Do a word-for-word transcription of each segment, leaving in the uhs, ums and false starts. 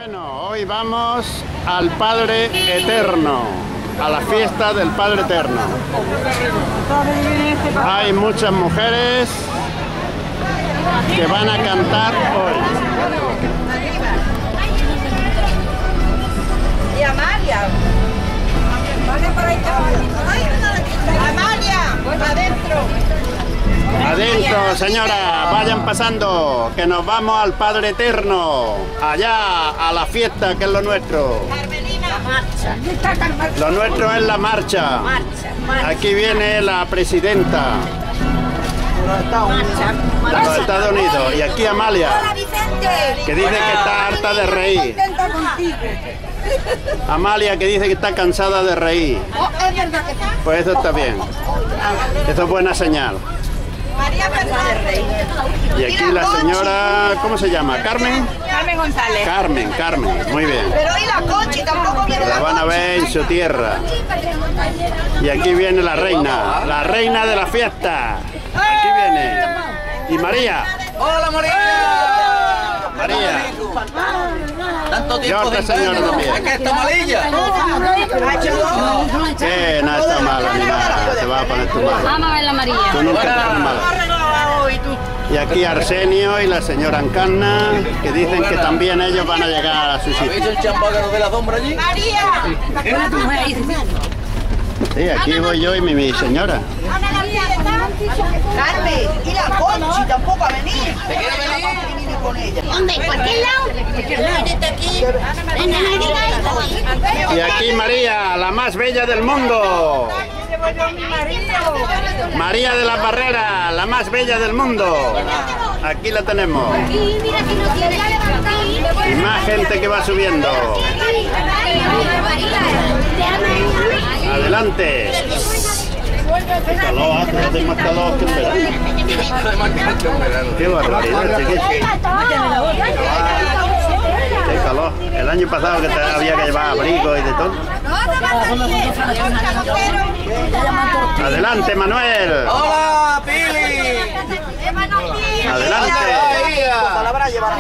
Bueno, hoy vamos al Padre Eterno, a la fiesta del Padre Eterno. Hay muchas mujeres que van a cantar hoy. Y Amalia. Amalia, adentro. Adentro, señora, vayan pasando, que nos vamos al Padre Eterno, allá a la fiesta, que es lo nuestro. Carmelina, marcha. Lo nuestro es la marcha. Marcha, marcha. Aquí viene la presidenta de los Estados Unidos y aquí Amalia, Hola, Vicente. que dice que está harta de reír. Amalia, que dice que está cansada de reír. Oh, es verdad que sí. Pues eso está bien. Eso es buena señal. María Fernández. Y aquí la señora, ¿cómo se llama? ¿Carmen? Carmen González. Carmen, Carmen, muy bien. Pero y la Conchi, tampoco viene La la van a Conchi. ver en su tierra. Y aquí viene la reina, la reina de la fiesta. Aquí viene. Y María. ¡Hola, María! María. Tanto Y tiempo otra sin señora vernos. también. Es que está malilla. Que no está mala ni nada. Se va a poner tu mala. Vamos a ver la María. Tú nunca te pones mala. Y aquí Arsenio y la señora Encarna, que dicen que también ellos van a llegar a su ¿Habéis sitio. el champán que nos dé la sombra allí? María. Sí, aquí voy yo y mi, mi señora. Carmen, y la Conchi tampoco ha venido. ¿Te quiere venir? Con ella. ¿Dónde? ¿Cualquier lado? Vete aquí. Venga, Y aquí María, la más bella del mundo. María de la Barrera, la más bella del mundo. Aquí la tenemos. Y mira que no tiene levantado. Y más gente que va subiendo. Adelante. Qué calor hace, hace más calor que en verano. Qué barbaridad, chiquillo. Qué calor. El año pasado que te había que llevar abrigo y de todo. Adelante, Manuel. ¡Hola, Pili! Adelante. Palabra llevar.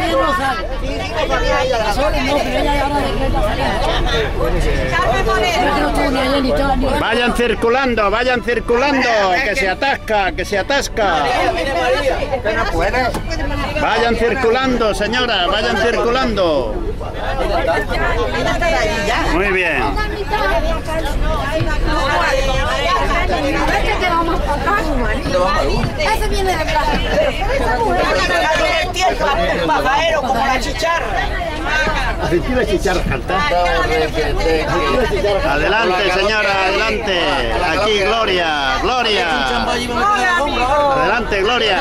Vayan circulando, vayan circulando, que se atasca, que se atasca. Vayan circulando, señora, vayan circulando. Muy bien. Ese viene de casa. El pajarero como la chicharra. Adelante, señora, adelante. Aquí, Gloria, Gloria. Adelante, Gloria.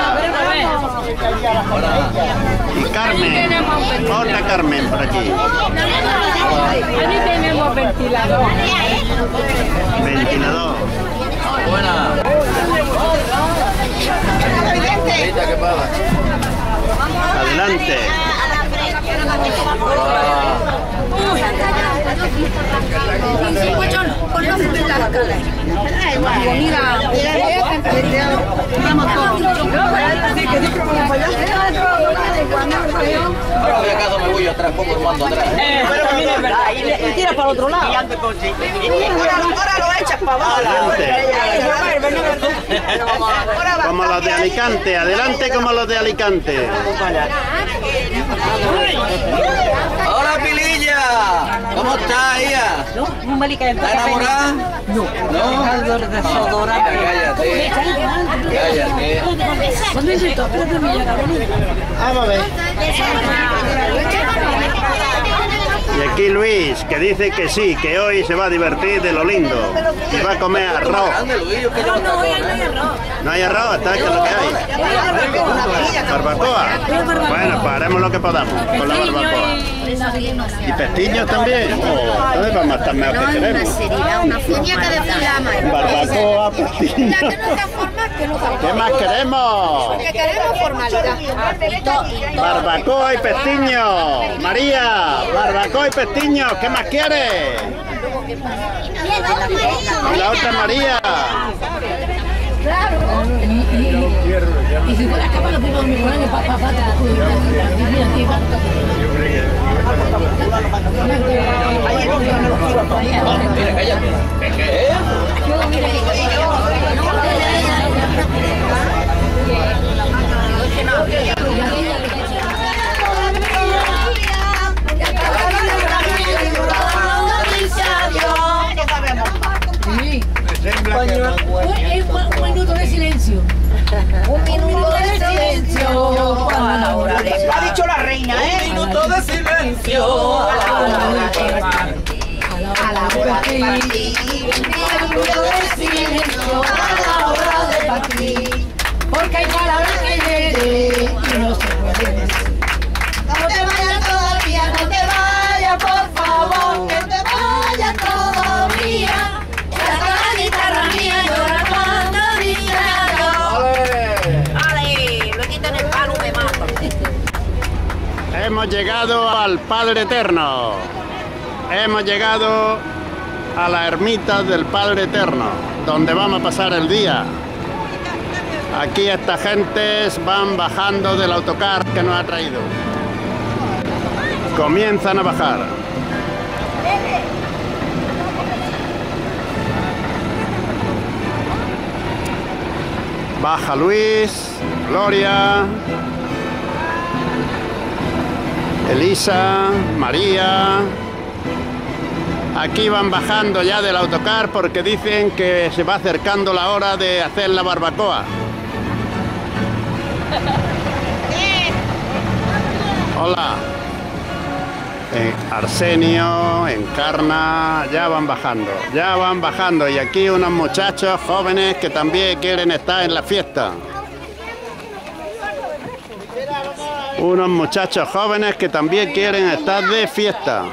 Y Carmen, otra Carmen por aquí. Aquí tenemos ventilador. Ventilador. Buena. Ahorita, ¿qué pasa? Adelante. Ahora voy a casa, me voy atrás, pongo el mando atrás. Y tira para el otro lado. Ahora lo echas para abajo. Como los de Alicante, adelante como los de Alicante. ¡Hola, Pililla! ¿Cómo estás, hija? ¿Estás enamorada? No. ¿No? Cállate. Cállate. Vamos a ver. Y aquí Luis, que dice que sí, que hoy se va a divertir de lo lindo. Que va a comer arroz. Grande, Luis, yo quiero otra cosa. No hay arroz, está que lo que hay. Barbacoa. Bueno, pues haremos lo que podamos con la barbacoa. Y pestiños también. Oh, entonces vamos a estar mejor que queremos. Barbacoa, pestiños. ¿Qué más queremos? Que queremos formalidad. Barbacoa y pestiños. María, barbacoa y pestiños. ¿Qué más quieres? Y la otra María. Claro. Y si fuera capaz, lo pongo en mi corazón para papá. Mira, cállate. ¿Qué es? Un minuto de silencio. Un minuto de silencio. Ha dicho la reina, ¿eh? Un minuto de silencio. A la hora de partir. Un minuto de silencio. A la hora de partir. Porque hay palabras que hieren y no se pueden decir. No te vayas todavía, no te vayas, por favor. Que te vayas todavía. La guitarra mía llora cuando diga yo. ¡Ale! Lo quitan el palo, me mata. Hemos llegado al Padre Eterno. Hemos llegado a la ermita del Padre Eterno, donde vamos a pasar el día. Aquí esta gentes van bajando del autocar que nos ha traído. Comienzan a bajar. Baja Luis, Gloria, Elisa, María. Aquí van bajando ya del autocar porque dicen que se va acercando la hora de hacer la barbacoa. Hola. En Arsenio, Encarna, ya van bajando, ya van bajando. Y aquí unos muchachos jóvenes que también quieren estar en la fiesta. Unos muchachos jóvenes que también quieren estar de fiesta.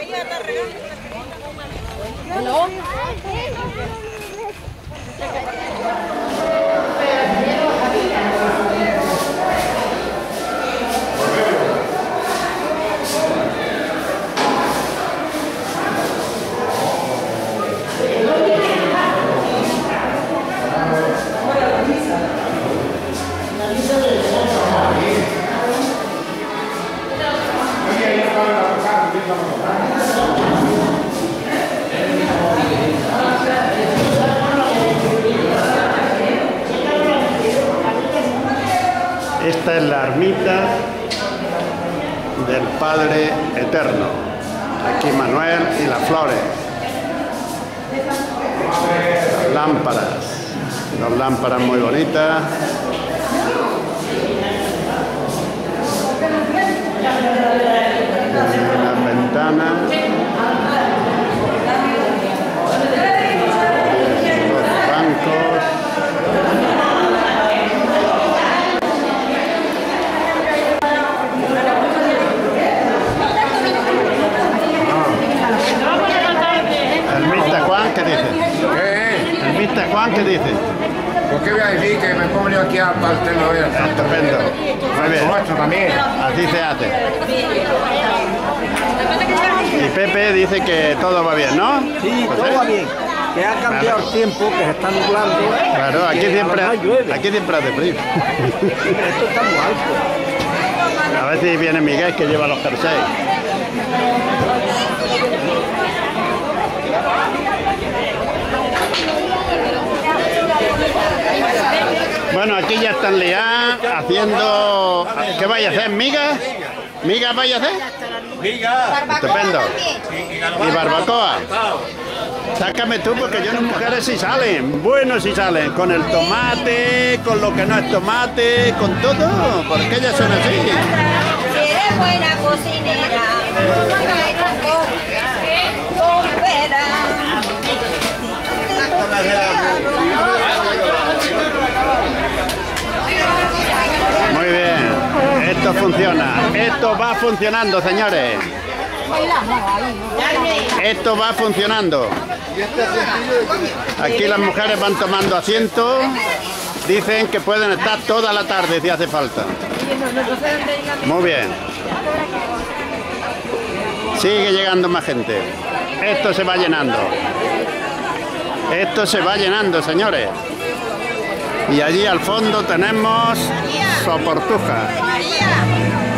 Esta es la ermita del Padre Eterno. Aquí Manuel y las flores. Las lámparas. Dos lámparas muy bonitas. Las ventanas. Los bancos. ¿Qué dice? ¿Qué? ¿El mister Juan qué dice? ¿Por qué voy a decir que me pongo yo aquí al pastel? Estupendo. Muy bien. Nuestro también. Así se hace. Y Pepe dice que todo va bien, ¿no? Sí, Pues, todo ¿eh? va bien. Que ha cambiado el tiempo, que se está nublando. Claro, aquí que siempre, ahora no llueve. aquí siempre hace frío. Esto está muy alto. A ver si viene Miguel que lleva los jerseys. Bueno, aquí ya están liadas haciendo... ¿Qué vaya a hacer? ¿Migas? ¿Migas vaya a hacer? Miga. Estupendo. ¿Y barbacoa? Sácame tú porque yo no mujeres si salen. Bueno, si salen. Con el tomate, con lo que no es tomate, con todo. Porque ellas son así. Si eres buena cocinera, Muy bien. Esto funciona. Esto va funcionando, señores. Esto va funcionando. Aquí las mujeres van tomando asiento. Dicen que pueden estar toda la tarde si hace falta. Muy bien. Sigue llegando más gente. Esto se va llenando. Esto se va llenando, señores. Y allí al fondo tenemos Soportuja.